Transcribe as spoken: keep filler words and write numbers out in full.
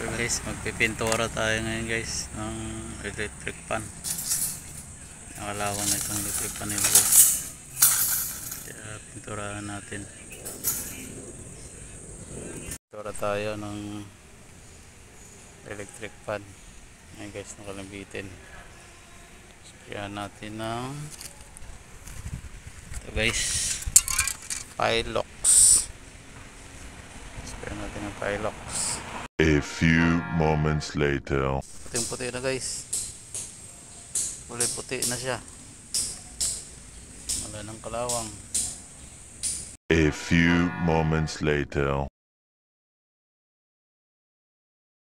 So guys, magpipintura tayo ngayon guys ng electric pan. Nakalawang na itong electric pan nila guys. Kaya pinturahan natin. Pintura tayo ng electric pan. Ngayon guys, nakalambitin. Kaya natin ng ito guys, Pilox. Kaya natin ng Pilox. A few moments later. Puting puti na guys. Kulay puti na siya. Wala ng kalawang. A few moments later.